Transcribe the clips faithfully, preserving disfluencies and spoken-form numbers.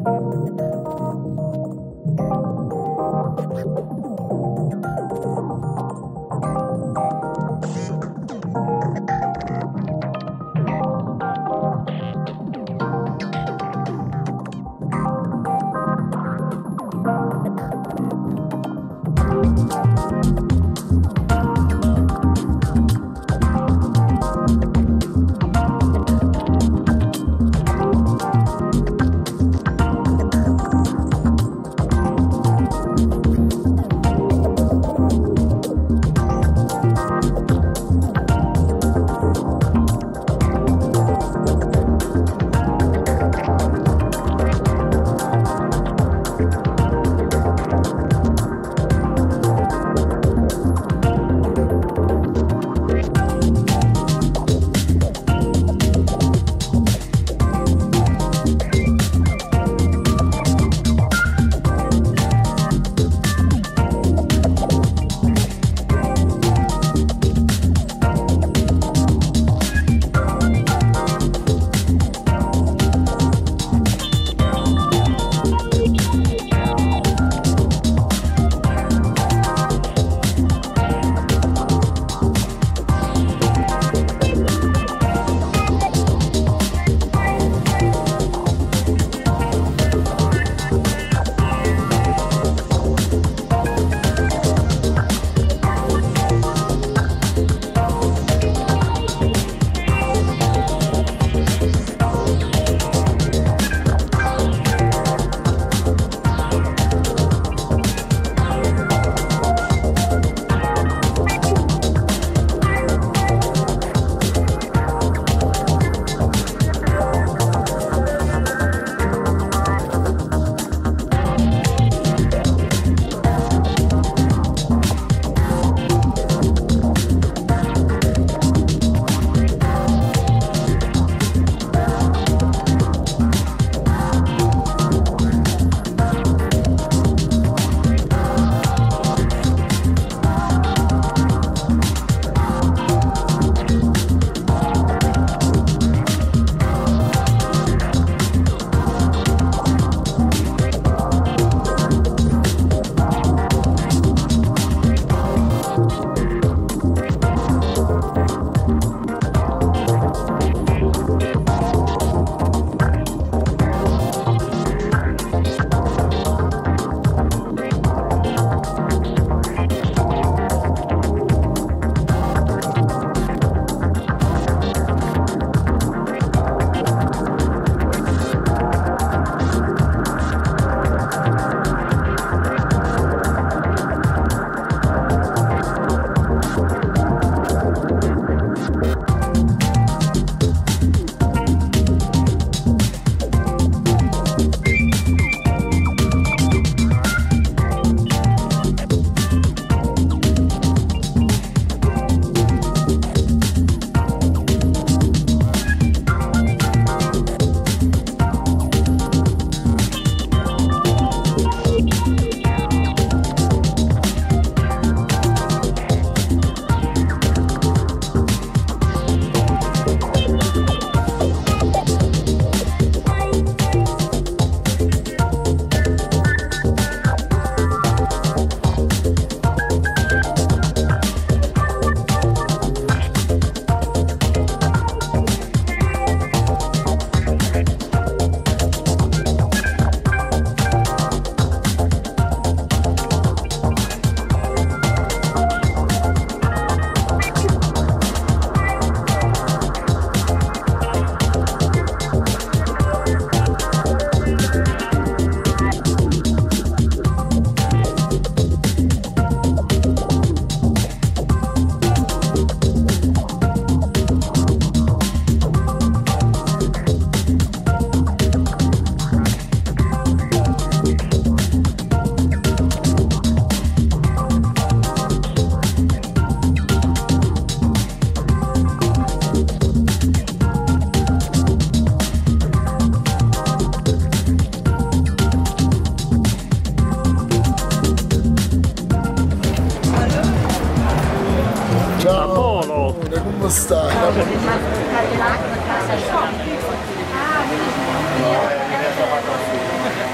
come stai? Ah,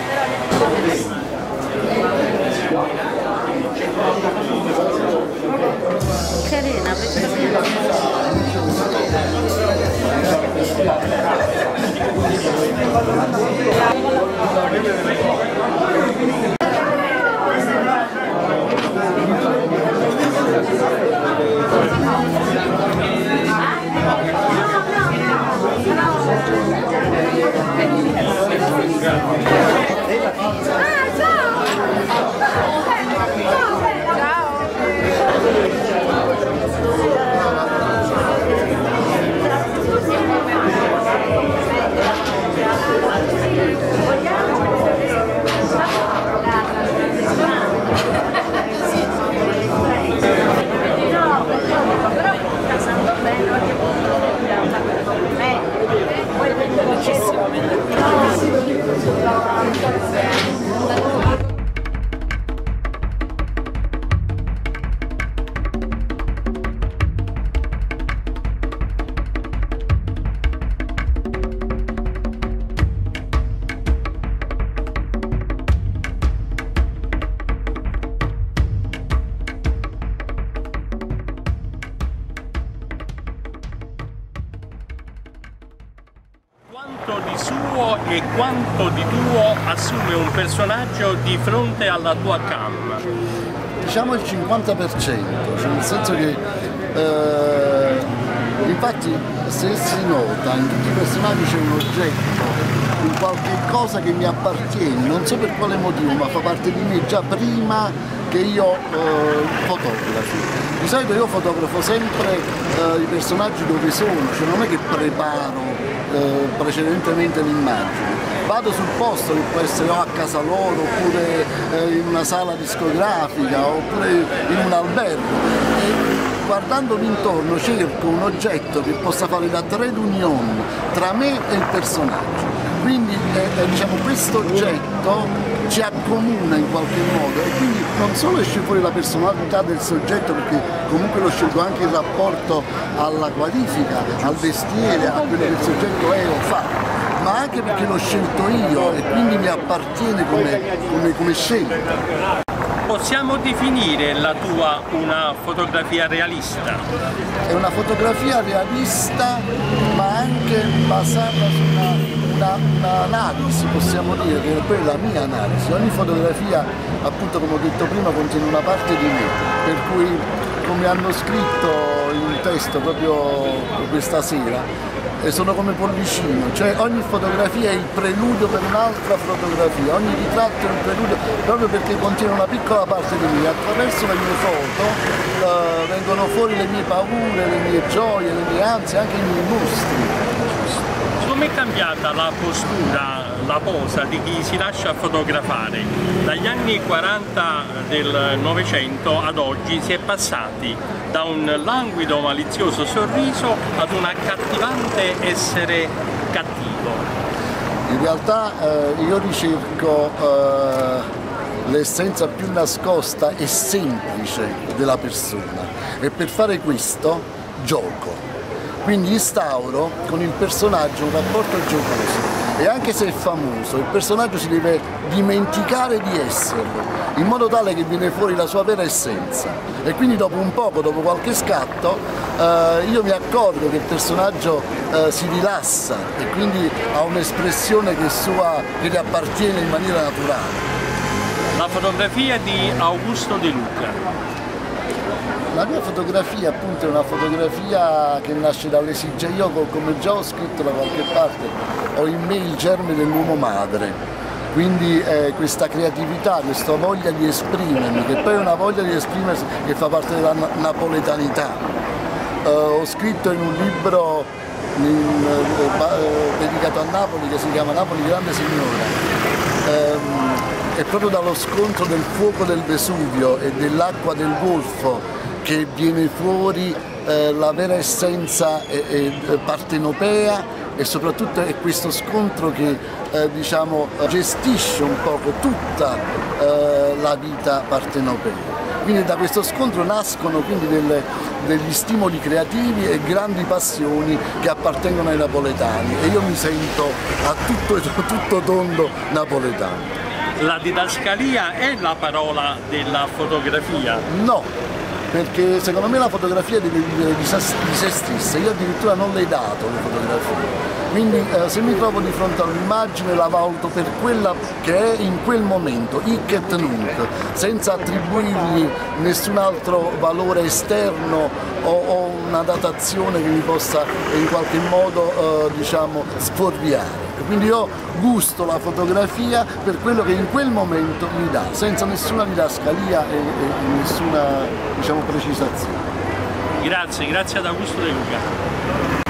e quanto di tuo assume un personaggio di fronte alla tua cam? Diciamo il cinquanta per cento, cioè nel senso che eh, infatti se si nota in tutti i personaggi c'è un oggetto, un qualche cosa che mi appartiene, non so per quale motivo, ma fa parte di me già prima che io eh, fotografi. Di solito io fotografo sempre eh, i personaggi dove sono, cioè non è che preparo eh, precedentemente l'immagine. Vado sul posto, che può essere o a casa loro, oppure eh, in una sala discografica, oppure in un albergo. E guardandomi intorno cerco un oggetto che possa fare da trade union tra me e il personaggio. Quindi eh, diciamo, questo oggetto ci accomuna in qualche modo e quindi non solo esce fuori la personalità del soggetto, perché comunque lo scelgo anche in rapporto alla qualifica, al vestiere, a quello che il soggetto è o fa, ma anche perché l'ho scelto io e quindi mi appartiene come, come, come scelta. Possiamo definire la tua una fotografia realista? È una fotografia realista, ma anche basata su un'analisi, una, possiamo dire, che poi è la mia analisi. Ogni fotografia, appunto come ho detto prima, contiene una parte di me, per cui, come hanno scritto in un testo proprio questa sera, e sono come pollicino, cioè ogni fotografia è il preludio per un'altra fotografia, ogni ritratto è un preludio proprio perché contiene una piccola parte di me. Attraverso le mie foto uh, vengono fuori le mie paure, le mie gioie, le mie ansie, anche i miei mostri. Come è cambiata la postura, la posa di chi si lascia fotografare? Dagli anni quaranta del Novecento ad oggi si è passati da un languido malizioso sorriso ad un accattivante essere cattivo. In realtà eh, io ricerco eh, l'essenza più nascosta e semplice della persona e per fare questo gioco. Quindi instauro con il personaggio un rapporto giocoso e anche se è famoso il personaggio si deve dimenticare di esserlo, in modo tale che viene fuori la sua vera essenza e quindi dopo un poco, dopo qualche scatto, eh, io mi accorgo che il personaggio eh, si rilassa e quindi ha un'espressione che, che gli appartiene in maniera naturale. La fotografia di Augusto De Luca. La mia fotografia appunto è una fotografia che nasce dall'esigenza, io come già ho scritto da qualche parte, ho in me il germe dell'uomo madre, quindi eh, questa creatività, questa voglia di esprimermi, che poi è una voglia di esprimersi che fa parte della na napoletanità. Eh, ho scritto in un libro in, eh, dedicato a Napoli che si chiama Napoli Grande Signora. Eh, è proprio dallo scontro del fuoco del Vesuvio e dell'acqua del Golfo che viene fuori eh, la vera essenza eh, eh, partenopea e soprattutto è questo scontro che eh, diciamo, gestisce un poco tutta eh, la vita partenopea. Quindi da questo scontro nascono quindi delle, degli stimoli creativi e grandi passioni che appartengono ai napoletani e io mi sento a tutto, tutto tondo napoletano. La didascalia è la parola della fotografia? No. Perché secondo me la fotografia deve vivere di se stessa, io addirittura non le ho dato le fotografie, quindi eh, se mi trovo di fronte all'immagine la valuto per quella che è in quel momento, hic et nunc, senza attribuirgli nessun altro valore esterno o, o una datazione che mi possa in qualche modo eh, diciamo, sfuorviare. Quindi io gusto la fotografia per quello che in quel momento mi dà, senza nessuna didascalia e, e nessuna diciamo, precisazione. Grazie, grazie ad Augusto De Luca.